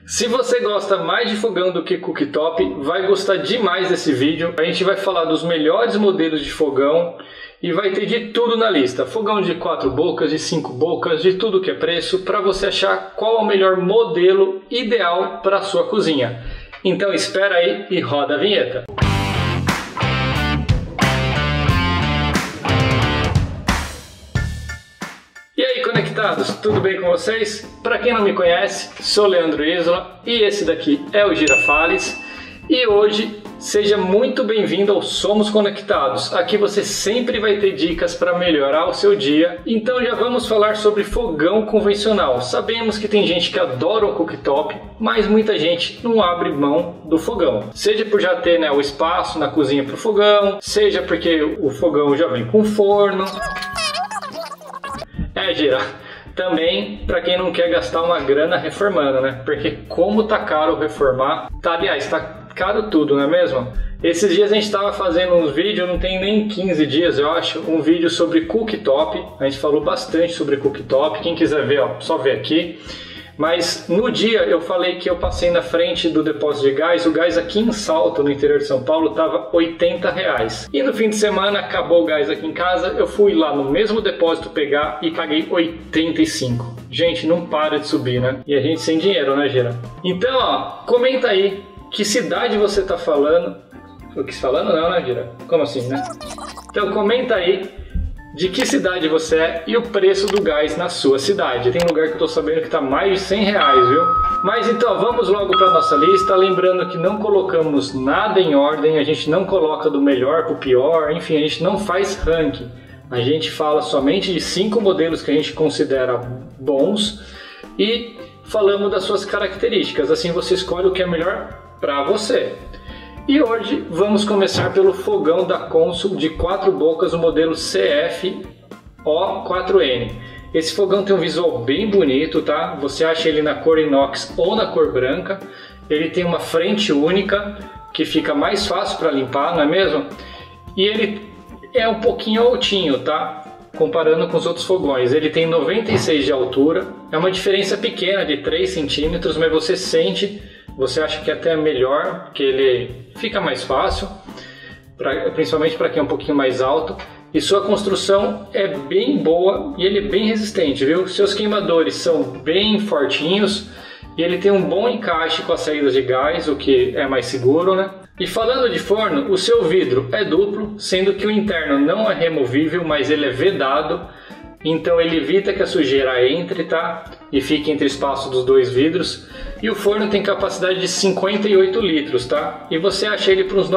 Se você gosta mais de fogão do que cooktop, vai gostar demais desse vídeo. A gente vai falar dos melhores modelos de fogão e vai ter de tudo na lista. Fogão de 4 bocas, de 5 bocas, de tudo que é preço, para você achar qual é o melhor modelo ideal para a sua cozinha. Então espera aí e roda a vinheta. E aí, conectados, tudo bem com vocês? Para quem não me conhece, sou Leandro Isola e esse daqui é o Girafales. E hoje, seja muito bem-vindo ao Somos Conectados. Aqui você sempre vai ter dicas para melhorar o seu dia. Então já vamos falar sobre fogão convencional. Sabemos que tem gente que adora o cooktop, mas muita gente não abre mão do fogão. Seja por já ter o espaço na cozinha para o fogão, seja porque o fogão já vem com forno. Gira, também para quem não quer gastar uma grana reformando, né? Porque como tá caro reformar, aliás, tá caro tudo, não é mesmo? Esses dias a gente estava fazendo uns vídeos, não tem nem 15 dias eu acho, um vídeo sobre cooktop. A gente falou bastante sobre cooktop, quem quiser ver, ó, só ver aqui. Mas no dia eu falei que eu passei na frente do depósito de gás, o gás aqui em Salto, no interior de São Paulo, estava R$80. E no fim de semana acabou o gás aqui em casa, eu fui lá no mesmo depósito pegar e paguei 85. Gente, não para de subir, né? E a gente sem dinheiro, né, Gira? Então, ó, comenta aí que cidade você tá falando. Eu quis falando não, né, Gira? Como assim, né? Então comenta aí de que cidade você é e o preço do gás na sua cidade. Tem lugar que eu tô sabendo que tá mais de R$100, viu? Mas então, vamos logo para nossa lista. Lembrando que não colocamos nada em ordem, a gente não coloca do melhor para o pior, enfim, a gente não faz ranking. A gente fala somente de 5 modelos que a gente considera bons e falamos das suas características. Assim você escolhe o que é melhor para você. E hoje vamos começar pelo fogão da Consul de 4 bocas, o modelo CF-O4N. Esse fogão tem um visual bem bonito, tá? Você acha ele na cor inox ou na cor branca. Ele tem uma frente única, que fica mais fácil para limpar, não é mesmo? E ele é um pouquinho altinho, tá? Comparando com os outros fogões. Ele tem 96 de altura, é uma diferença pequena de 3 centímetros, mas você sente... Você acha que até é melhor, porque ele fica mais fácil, principalmente para quem é um pouquinho mais alto. E sua construção é bem boa e ele é bem resistente, viu? Seus queimadores são bem fortinhos e ele tem um bom encaixe com as saídas de gás, o que é mais seguro, né? E falando de forno, o seu vidro é duplo, sendo que o interno não é removível, mas ele é vedado. Então ele evita que a sujeira entre, tá? E fique entre o espaço dos dois vidros. E o forno tem capacidade de 58 litros, tá? E você acha ele por uns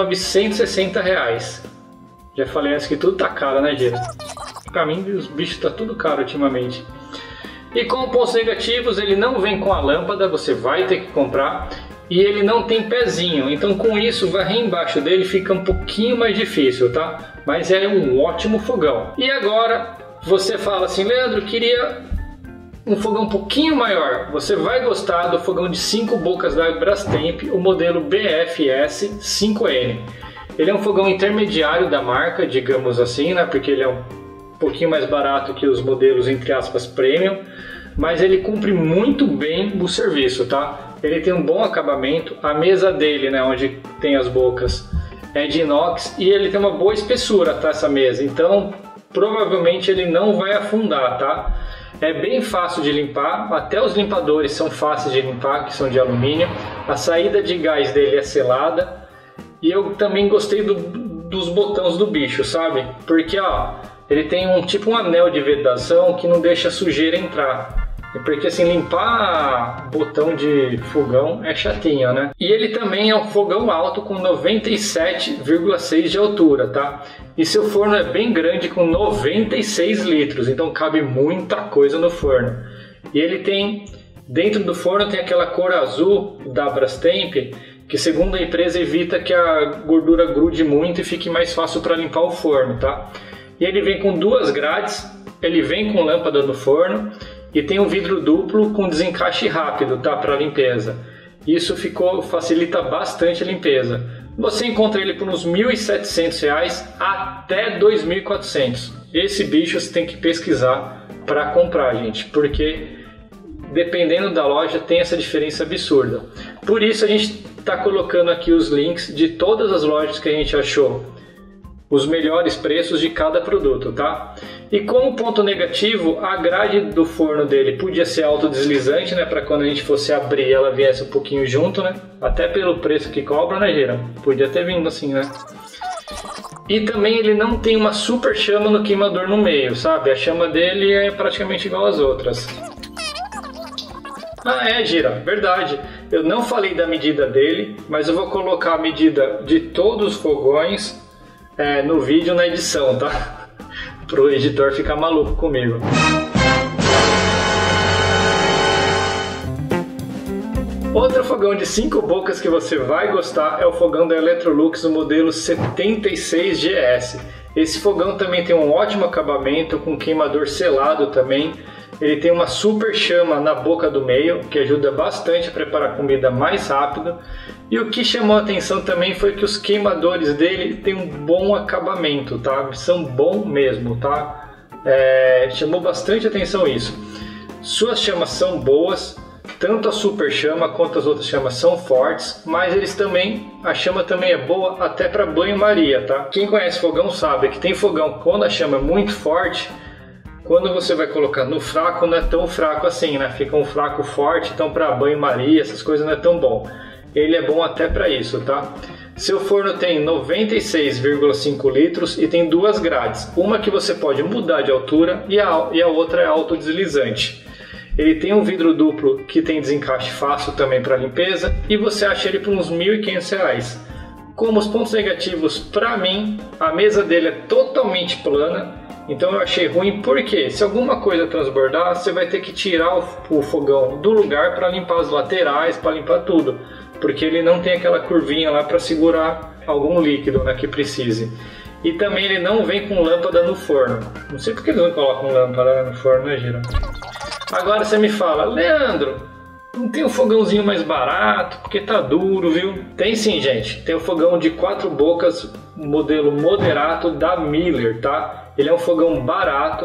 R$960. Já falei antes que tudo tá caro, né, Gira? Pra mim os bichos tá tudo caro ultimamente. E com pontos negativos, ele não vem com a lâmpada, você vai ter que comprar. E ele não tem pezinho, então com isso varrer embaixo dele fica um pouquinho mais difícil, tá? Mas é um ótimo fogão. E agora... Você fala assim, Leandro, queria um fogão um pouquinho maior. Você vai gostar do fogão de 5 bocas da Brastemp, o modelo BFS 5N. Ele é um fogão intermediário da marca, digamos assim, né? Porque ele é um pouquinho mais barato que os modelos, entre aspas, premium. Mas ele cumpre muito bem o serviço, tá? Ele tem um bom acabamento. A mesa dele, né, onde tem as bocas, é de inox e ele tem uma boa espessura, tá? Essa mesa. Então... provavelmente ele não vai afundar, tá? É bem fácil de limpar, até os limpadores são fáceis de limpar, que são de alumínio. A saída de gás dele é selada. E eu também gostei dos botões do bicho, sabe? Porque ó, ele tem tipo um anel de vedação que não deixa a sujeira entrar. Porque assim, limpar botão de fogão é chatinho, né? E ele também é um fogão alto com 97,6 de altura, tá? E seu forno é bem grande com 96 litros, então cabe muita coisa no forno. E ele tem, dentro do forno tem aquela cor azul da Brastemp, que segundo a empresa evita que a gordura grude muito e fique mais fácil para limpar o forno, tá? E ele vem com 2 grades, ele vem com lâmpada no forno, e tem um vidro duplo com desencaixe rápido, tá, para limpeza. Isso facilita bastante a limpeza. Você encontra ele por uns R$1.700 até R$2.400. Esse bicho você tem que pesquisar para comprar, gente, porque dependendo da loja, tem essa diferença absurda. Por isso a gente está colocando aqui os links de todas as lojas que a gente achou os melhores preços de cada produto, tá? E como ponto negativo, a grade do forno dele podia ser autodeslizante, né? Para quando a gente fosse abrir ela viesse um pouquinho junto, né? Até pelo preço que cobra, né, Gira? Podia ter vindo assim, né? E também ele não tem uma super chama no queimador no meio, sabe? A chama dele é praticamente igual às outras. Ah, Gira, verdade. Eu não falei da medida dele, mas eu vou colocar a medida de todos os fogões no vídeo na edição, tá? Pro editor ficar maluco comigo. Outro fogão de 5 bocas que você vai gostar é o fogão da Electrolux, o modelo 76GS. Esse fogão também tem um ótimo acabamento, com queimador selado também. Ele tem uma super chama na boca do meio, que ajuda bastante a preparar comida mais rápido. E o que chamou a atenção também foi que os queimadores dele têm um bom acabamento, tá? São bons mesmo, tá? Chamou bastante atenção isso. Suas chamas são boas, tanto a super chama quanto as outras chamas são fortes, mas a chama também é boa até para banho-maria, tá? Quem conhece fogão sabe que tem fogão quando a chama é muito forte, quando você vai colocar no fraco não é tão fraco assim, né? Fica um fraco forte, então para banho-maria, essas coisas não é tão bom. Ele é bom até para isso, tá? Seu forno tem 96,5 litros e tem duas grades. Uma que você pode mudar de altura e a outra é autodeslizante. Ele tem um vidro duplo que tem desencaixe fácil também para limpeza e você acha ele por uns R$ 1.500. Como os pontos negativos, para mim, a mesa dele é totalmente plana. Então eu achei ruim porque se alguma coisa transbordar, você vai ter que tirar o fogão do lugar para limpar as laterais, para limpar tudo. Porque ele não tem aquela curvinha lá para segurar algum líquido, né, que precise. E também ele não vem com lâmpada no forno. Não sei porque eles não colocam lâmpada no forno, né, Gira? Agora você me fala, Leandro, não tem um fogãozinho mais barato? Porque tá duro, viu? Tem sim, gente. Tem o fogão de 4 bocas, modelo Moderato da Miller, tá? Ele é um fogão barato.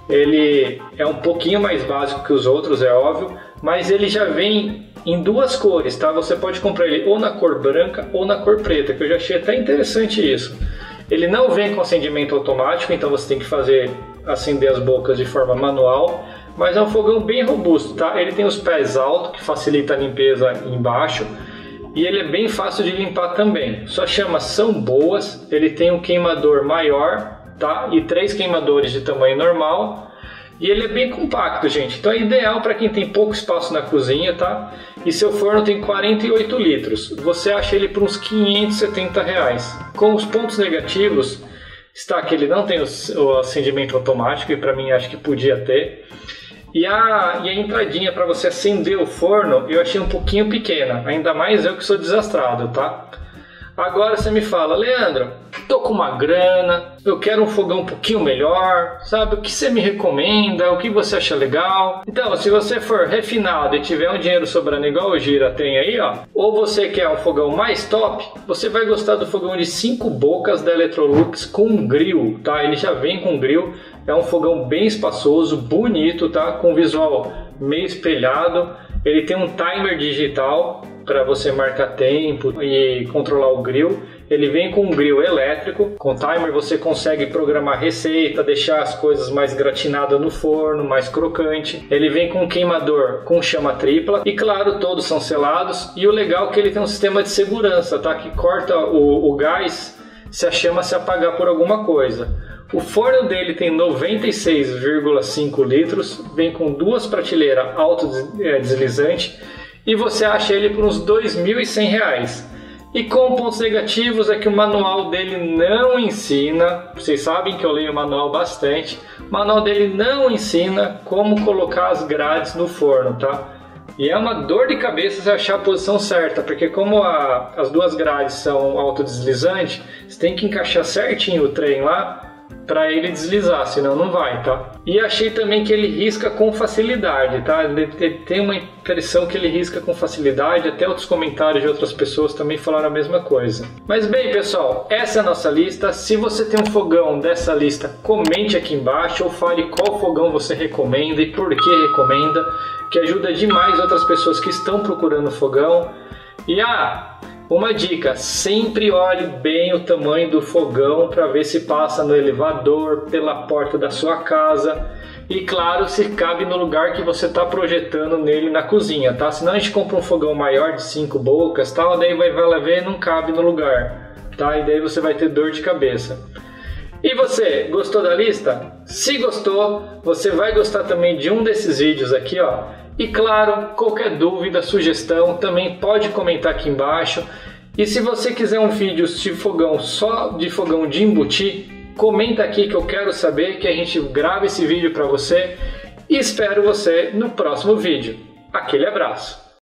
Ele é um pouquinho mais básico que os outros, é óbvio. Mas ele já vem em duas cores, tá? Você pode comprar ele ou na cor branca ou na cor preta, que eu já achei até interessante isso. Ele não vem com acendimento automático, então você tem que acender as bocas de forma manual. Mas é um fogão bem robusto, tá? Ele tem os pés altos, que facilita a limpeza embaixo. E ele é bem fácil de limpar também. Suas chamas são boas, ele tem um queimador maior, tá? E 3 queimadores de tamanho normal. E ele é bem compacto, gente. Então é ideal para quem tem pouco espaço na cozinha, tá? E seu forno tem 48 litros. Você acha ele por uns R$ 570. Com os pontos negativos, está que ele não tem o acendimento automático, e para mim acho que podia ter. E a entradinha para você acender o forno eu achei um pouquinho pequena, ainda mais eu que sou desastrado, tá? Agora você me fala, Leandro, tô com uma grana, eu quero um fogão um pouquinho melhor, sabe? O que você me recomenda? O que você acha legal? Então, se você for refinado e tiver um dinheiro sobrando igual o Gira tem aí, ó, ou você quer um fogão mais top, você vai gostar do fogão de 5 bocas da Electrolux com grill, tá? Ele já vem com grill, é um fogão bem espaçoso, bonito, tá? Com visual meio espelhado, ele tem um timer digital para você marcar tempo e controlar o grill. Ele vem com um grill elétrico, com timer você consegue programar receita, deixar as coisas mais gratinadas no forno, mais crocante. Ele vem com um queimador com chama tripla e claro, todos são selados. E o legal é que ele tem um sistema de segurança, tá? Que corta o gás se a chama se apagar por alguma coisa. O forno dele tem 96,5 litros, vem com 2 prateleiras autodeslizantes e você acha ele por uns R$ 2.100. E com pontos negativos é que o manual dele não ensina, vocês sabem que eu leio o manual bastante, o manual dele não ensina como colocar as grades no forno, tá? E é uma dor de cabeça você achar a posição certa, porque como as 2 grades são autodeslizantes, você tem que encaixar certinho o trem lá para ele deslizar, senão não vai, tá? E achei também que ele risca com facilidade, tá? Ele tem uma impressão que ele risca com facilidade, até outros comentários de outras pessoas também falaram a mesma coisa. Mas bem, pessoal, essa é a nossa lista. Se você tem um fogão dessa lista, comente aqui embaixo ou fale qual fogão você recomenda e por que recomenda, que ajuda demais outras pessoas que estão procurando fogão. E uma dica, sempre olhe bem o tamanho do fogão para ver se passa no elevador, pela porta da sua casa e claro, se cabe no lugar que você está projetando nele na cozinha, tá? Senão a gente compra um fogão maior de 5 bocas, tal, daí vai lá ver e não cabe no lugar, tá? E daí você vai ter dor de cabeça. E você, gostou da lista? Se gostou, você vai gostar também de um desses vídeos aqui, ó. E claro, qualquer dúvida, sugestão, também pode comentar aqui embaixo. E se você quiser um vídeo de fogão só de fogão de embutir, comenta aqui que eu quero saber, que a gente grava esse vídeo para você. E espero você no próximo vídeo. Aquele abraço!